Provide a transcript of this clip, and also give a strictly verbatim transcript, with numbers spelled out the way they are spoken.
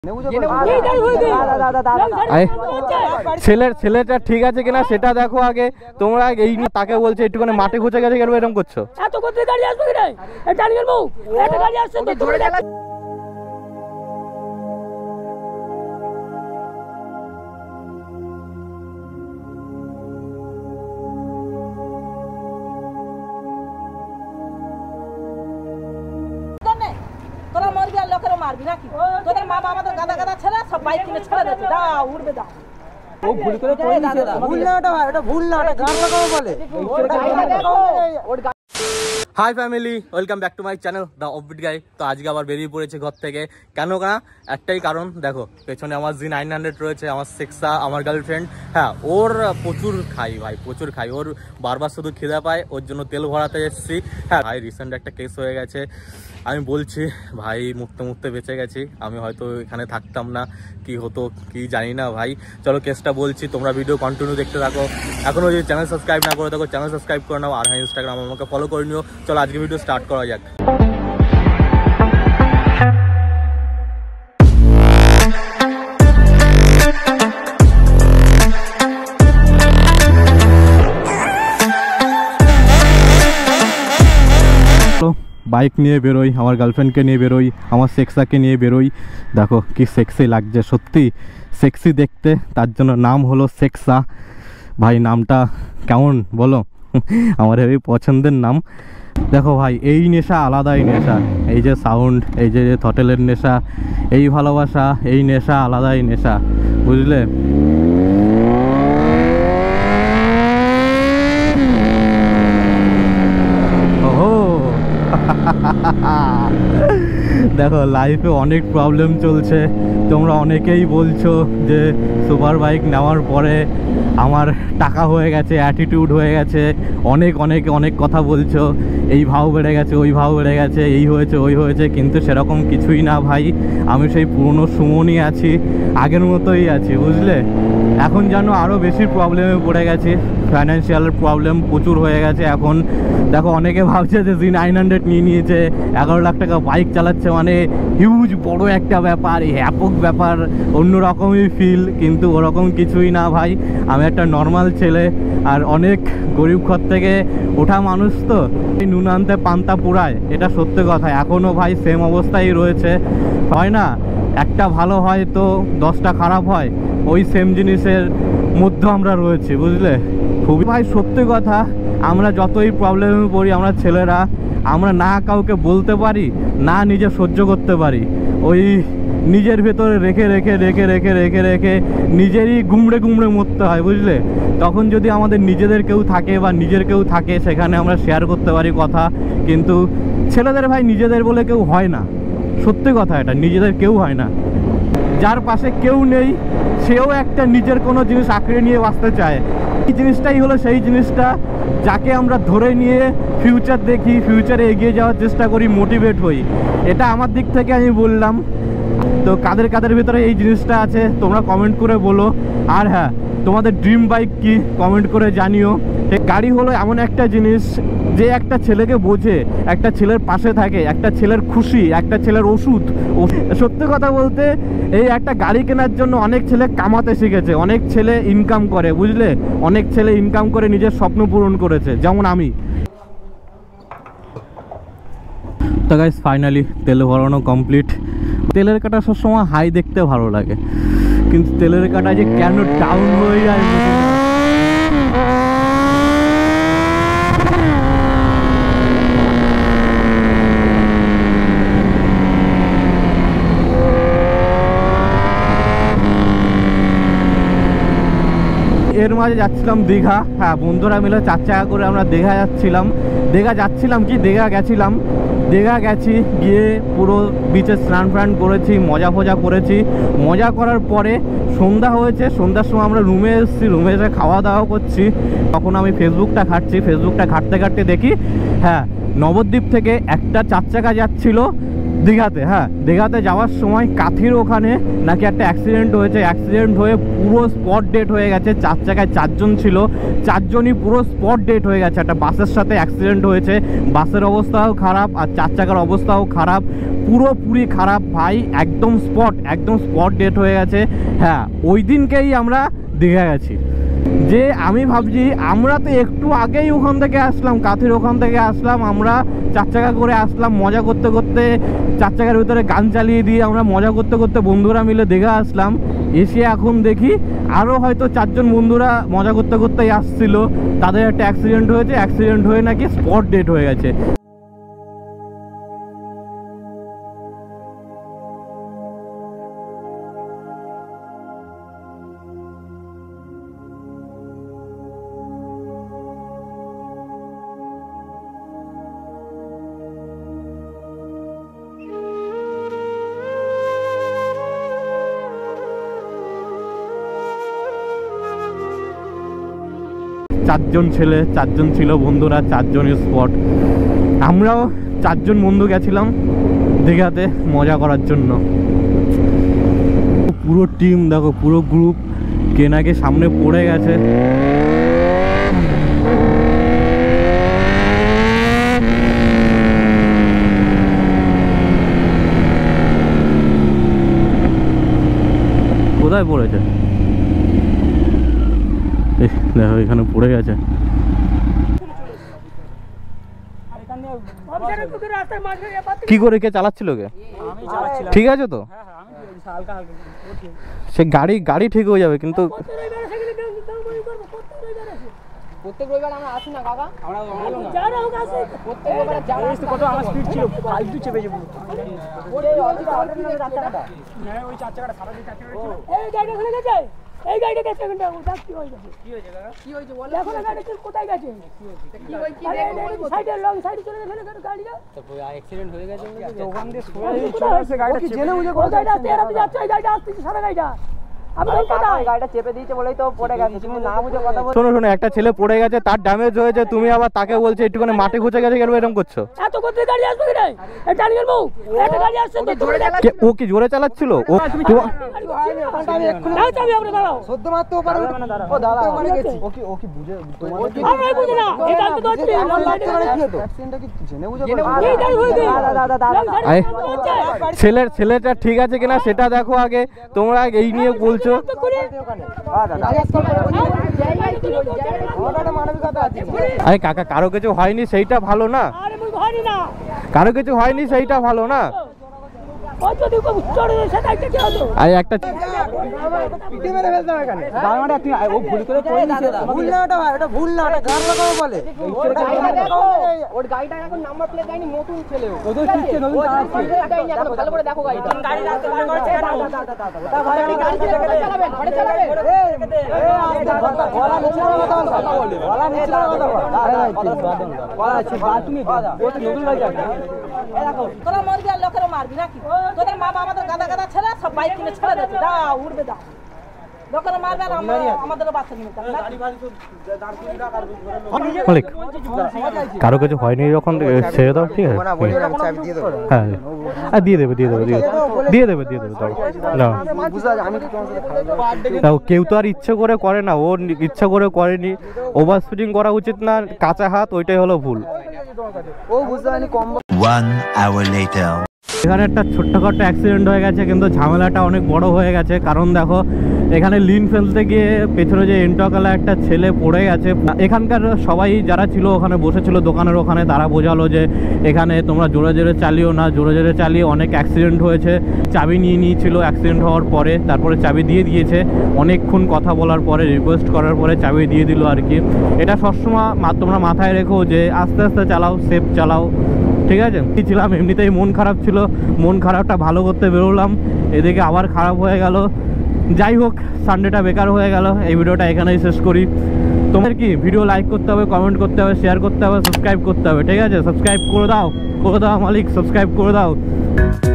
ছেলের ছেলেটা ঠিক আছে কিনা সেটা দেখো আগে। তোমরা এই তাকে বলছে একটুখানি মাঠে ঘুচে গেছে কেন এরকম করছো? মারবি নাকি? তোদের মা বাবা তো গাদা গাদা ছেড়ে সব বাইক কিনে ছেড়ে দিতে দাও উড়বে দাও। ও ভুল করে কই দিছে দাদা। ভুল না ওটা, এটা ভুল না, ওটা গান লাগাও বলে। Hi family, welcome back to my channel the offbeat guy. তো আজকে আবার বেরিয়ে পড়েছে ঘর থেকে। কেন না একটাই কারণ, দেখো পেছনে আমার জি নাইন হান্ড্রেড রয়েছে, আমার সেক্সা, আমার গার্লফ্রেন্ড। হ্যাঁ, ওর প্রচুর খাই ভাই, প্রচুর খাই। ওর বারবার শুধু খিদে পায়, ওর জন্য তেল ভরাতে এসেছি। হ্যাঁ ভাই, রিসেন্ট একটা কেস হয়ে গেছে। আমি বলছি ভাই, মুখতে মুখতে বেঁচে গেছি। আমি হয়তো এখানে থাকতাম না, কি হতো কি জানি না ভাই। চলো কেসটা বলছি, তোমরা ভিডিও কন্টিনিউ দেখতে থাকো। এখনও যদি চ্যানেল সাবস্ক্রাইব না করে থাকো চ্যানেল সাবস্ক্রাইব করে নাও। আর হ্যাঁ, ইনস্টাগ্রাম আমাকে ফলো করে নিও। চলো আজকে ভিডিও স্টার্ট করা যাক। বাইক নিয়ে বেরোই, আমার গার্লফ্রেন্ডকে নিয়ে বেরোই, আমার সেক্সাকে নিয়ে বেরোই। দেখো কি সেক্সি লাগছে, সত্যি সেক্সি দেখতে, তার জন্য নাম হলো সেক্সা। ভাই নামটা কেমন বলো? আমার এই পছন্দের নাম। দেখো ভাই, এই নেশা আলাদাই নেশা। এই যে সাউন্ড, এই যে থটেলের নেশা, এই ভালোবাসা, এই নেশা আলাদাই নেশা, বুঝলে? দেখো লাইফে অনেক প্রবলেম চলছে। তোমরা অনেকেই বলছো যে সুপার বাইক নেওয়ার পরে আমার টাকা হয়ে গেছে, অ্যাটিটিউড হয়ে গেছে, অনেক অনেক অনেক কথা বলছো। এই ভাও বেড়ে গেছে, ওই ভাও বেড়ে গেছে, এই হয়েছে ওই হয়েছে, কিন্তু সেরকম কিছুই না ভাই। আমি সেই পুরনো সুমনই আছি, আগের মতোই আছি, বুঝলে? এখন যেন আরও বেশি প্রবলেমে পড়ে গেছি। ফাইন্যান্সিয়াল প্রবলেম প্রচুর হয়ে গেছে এখন। দেখো অনেকে ভাবছে যে জি নাইন হান্ড্রেড নিয়ে নিয়েছে, এগারো লাখ টাকা বাইক চালাচ্ছে, মানে হিউজ বড় একটা ব্যাপার, ব্যাপক ব্যাপার, অন্যরকমই ফিল। কিন্তু ওরকম কিছুই না ভাই। আমি একটা নর্মাল ছেলে, আর অনেক গরিব ঘর থেকে ওঠা মানুষ। তো নুন আনতে পান্তা পুরায়, এটা সত্যি কথা। এখনও ভাই সেম অবস্থায় রয়েছে। হয় না, একটা ভালো হয় তো দশটা খারাপ হয়, ওই সেম জিনিসের মধ্যে আমরা রয়েছি, বুঝলে? খুবই ভাই সত্যি কথা। আমরা যতই প্রবলেমে পড়ি, আমরা ছেলেরা, আমরা না কাউকে বলতে পারি, না নিজে সহ্য করতে পারি। ওই নিজের ভেতরে রেখে রেখে রেখে রেখে রেখে রেখে নিজেরই গুমড়ে গুমড়ে মরতে হয়, বুঝলে? তখন যদি আমাদের নিজেদের কেউ থাকে বা নিজের কেউ থাকে, সেখানে আমরা শেয়ার করতে পারি কথা। কিন্তু ছেলেদের ভাই নিজেদের বলে কেউ হয় না, সত্যি কথা এটা, নিজেদের কেউ হয় না। যার পাশে কেউ নেই সেও একটা নিজের কোনো জিনিস আঁকড়ে নিয়ে বাঁচতে চায়। এই জিনিসটাই হলো সেই জিনিসটা যাকে আমরা ধরে নিয়ে ফিউচার দেখি, ফিউচারে এগিয়ে যাওয়ার চেষ্টা করি, মোটিভেট হই। এটা আমার দিক থেকে আমি বললাম। তো কাদের কাদের ভিতরে এই জিনিসটা আছে তোমরা কমেন্ট করে বলো। আর হ্যাঁ, তোমাদের ড্রিম বাইক কি কমেন্ট করে জানিও। গাড়ি হলো এমন একটা জিনিস যে একটা ছেলেকে বোঝে, একটা ছেলের পাশে থাকে, একটা ছেলের খুশি, একটা ছেলের ওষুধ। সত্যি কথা বলতে, এই একটা গাড়ি কেনার জন্য অনেক ছেলে কামাতে শিখেছে, অনেক ছেলে ইনকাম করে, বুঝলে? অনেক ছেলে ইনকাম করে নিজের স্বপ্ন পূরণ করেছে, যেমন আমি। তো গাইস, ফাইনালি তেল ভরানো কমপ্লিট। তেলের কাটা সবসময় হাই দেখতে ভালো লাগে, কিন্তু তেলের কাটা যে কেন ডাউন হয়ে যায় এর মাঝে যাচ্ছিলাম দীঘা। হ্যাঁ, বন্ধুরা মিলে চার চাকা করে আমরা দীঘা যাচ্ছিলাম। দীঘা যাচ্ছিলাম কি দীঘা গেছিলাম। দীঘা গেছি, গিয়ে পুরো বিচে স্নান ফ্রান করেছি, মজা ফজা করেছি। মজা করার পরে সন্ধ্যা হয়েছে, সন্ধ্যার সময় আমরা রুমে এসেছি, রুমে এসে খাওয়া দাওয়া করছি। তখন আমি ফেসবুকটা ঘাঁটছি, ফেসবুকটা ঘাঁটতে ঘাঁটতে দেখি, হ্যাঁ, নবদ্বীপ থেকে একটা চার চাকা যাচ্ছিল দীঘাতে। হ্যাঁ, দীঘাতে যাওয়ার সময় কাথির ওখানে নাকি একটা অ্যাক্সিডেন্ট হয়েছে। অ্যাক্সিডেন্ট হয়ে পুরো স্পট ডেট হয়ে গেছে। চার চাকায় চারজন ছিল, চারজনই পুরো স্পট ডেট হয়ে গেছে। একটা বাসের সাথে অ্যাক্সিডেন্ট হয়েছে, বাসের অবস্থাও খারাপ আর চার চাকার অবস্থাও খারাপ। পুরোপুরি খারাপ ভাই, একদম স্পট একদম স্পট ডেট হয়ে গেছে। হ্যাঁ, ওই দিনকেই আমরা দীঘা গেছি। যে আমি ভাবছি আমরা তো একটু আগেই ওখান থেকে আসলাম, কাথির ওখান থেকে আসলাম, আমরা চার চাকা করে আসলাম, মজা করতে করতে চার চাকার ভিতরে গান চালিয়ে দিয়ে আমরা মজা করতে করতে বন্ধুরা মিলে দীঘা আসলাম। এসে এখন দেখি আরও হয়তো চারজন বন্ধুরা মজা করতে করতেই আসছিল, তাদের একটা অ্যাক্সিডেন্ট হয়েছে, অ্যাক্সিডেন্ট হয়ে নাকি স্পট ডেট হয়ে গেছে। চারজন ছেলে, চারজন ছিল বন্ধুরা, চারজনের স্পট। আমরাও চারজন বন্ধু গেছিলাম দীঘাতে মজা করার জন্য। পুরো টিম দেখো, পুরো গ্রুপ কে নাকি সামনে পড়ে গেছে। কোথায় পড়েছে দেখো, এখানে পড়ে গেছে। কি করে, কে চালাচ্ছিল? কে ঠিক আছে তো? সে গাড়ি গাড়ি ঠিক হয়ে যাবে, কিন্তু প্রত্যেক রবিবার আমরা আসি না কাকা, আমরা যারা হোক আসে প্রত্যেক রবিবার। যারা আসে কত আমার স্পিড ছিল ফাইভ টু চেপে যাব। ওই অলরেডি অর্ডার নিয়ে চার চাকাটা, হ্যাঁ ওই চার চাকাটা সারা দিন চার চাকাটা ছিল। এই গাড়িটা চলে গেছে, এই গাড়িটা গেছে কোনটা? ওটা কি হয়েছে? কি হয়েছে কাকা? কি হয়েছে বল। দেখো না গাড়িটা কোথায় গেছে, কি হয়েছে? কি হই কি দেখো সাইডে লং সাইডে চলে গেছে গাড়িটা, তো অ্যাক্সিডেন্ট হয়ে গেছে ওখান দিয়ে চলে আসে গাড়িটা। কি জেনে বুঝে কোন গাড়িটা তেরা তো যাচ্ছে, গাড়িটা আসছে সারা গাড়িটা। গাড়িটা চেপে দিয়েছে বলেই তো পড়ে গেছে, তুমি না বুঝে কথা বলছো। শোনো শোনো, একটা ছেলে পড়ে গেছে, তার ড্যামেজ হয়েছে, তুমি আবার তাকে বলছো একটুখানি মাঠে ঘুচে গেছে, কেন এরকম করছো? এত কোথায় গাড়ি আসবে কি নাই? এটা নিয়ে বউ একটা গাড়ি আসছে তো জোরে চালাচ্ছে। ও কি জোরে চালাচ্ছিল? ও আমি এক্ষুনি দাও চাবি আমরা দাঁড়াও সদ্য মারতে পারে। ও দাদা ওখানে গেছি। ও কি ও কি বুঝে তোমার কি আমরা বুঝি না। এই গাড়ি তো দৌড়ছে লম্বা গাড়ি কি হতো? অ্যাক্সিডেন্টটা কি জেনে বুঝে করে? এই গাড়ি হইছে দাদা দাদা দাদা। ছেলের ছেলেটা ঠিক আছে কিনা সেটা দেখো আগে, তোমরা এই নিয়ে বলছো। আরে কাকা, কারো কিছু হয়নি সেইটা ভালো না, কারো কিছু হয়নি সেইটা ভালো না। আরে একটা লোকের মারবি নাকি? তোদের মা বাবা আমাদের গাদা গাদা ছেলে সব বাইক কিনে ছেড়ে দিচ্ছে, দাও উড়বে দাও। লোকের মারবে আর আমাদের বাচ্চা নিয়ে মালিক, কারো কিছু হয়নি যখন ছেড়ে দাও, ঠিক আছে? হ্যাঁ হ্যাঁ দিয়ে দেবে দিয়ে দেবে দিয়ে দিয়ে দেবে দিয়ে দেবে দাও দাও। কেউ তো আর ইচ্ছে করে করে না, ও ইচ্ছা করে করেনি। ওভার স্পিডিং করা উচিত না, কাঁচা হাত ওইটাই হলো ভুল। ও বুঝতে পারিনি কম। One hour later. এখানে একটা ছোট্টখাটো অ্যাক্সিডেন্ট হয়ে গেছে, কিন্তু ঝামেলাটা অনেক বড় হয়ে গেছে। কারণ দেখো, এখানে লিন ফেলতে গিয়ে পেছনে যে এন্টকালা একটা ছেলে পড়ে গেছে। এখানকার সবাই যারা ছিল ওখানে বসেছিল দোকানের ওখানে, তারা বোঝালো যে এখানে তোমরা জোরে জোরে চালিও না, জোরে জোরে চালিয়ে অনেক অ্যাক্সিডেন্ট হয়েছে। চাবি নিয়ে নিয়েছিল অ্যাক্সিডেন্ট হওয়ার পরে, তারপরে চাবি দিয়ে দিয়েছে। অনেকক্ষণ কথা বলার পরে, রিকোয়েস্ট করার পরে চাবি দিয়ে দিল আর কি। এটা সবসময় তোমরা মাথায় রেখো যে আস্তে আস্তে চালাও, সেফ চালাও, ঠিক আছে? ছিলাম এমনিতেই মন খারাপ ছিল, মন খারাপটা ভালো করতে বেরোলাম, এদিকে আবার খারাপ হয়ে গেল। যাই হোক, সানডেটা বেকার হয়ে গেল। এই ভিডিওটা এখানেই শেষ করি। তোমার কি ভিডিও লাইক করতে হবে, কমেন্ট করতে হবে, শেয়ার করতে হবে, সাবস্ক্রাইব করতে হবে, ঠিক আছে? সাবস্ক্রাইব করে দাও করে দাও মালিক, সাবস্ক্রাইব করে দাও।